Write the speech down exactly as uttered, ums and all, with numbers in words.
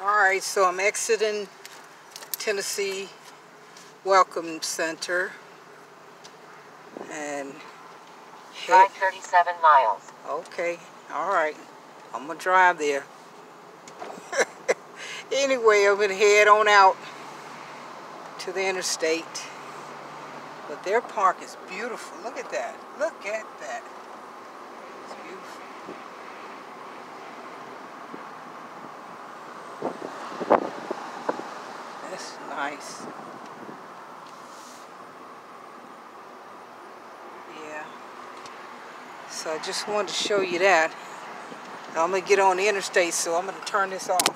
Alright, so I'm exiting Tennessee Welcome Center and drive thirty-seven miles. Okay, alright. I'm gonna drive there. Anyway, I'm gonna head on out to the interstate. But their park is beautiful. Look at that. Look at that. It's beautiful. That's nice. Yeah. So I just wanted to show you that. I'm going to get on the interstate, so I'm going to turn this off.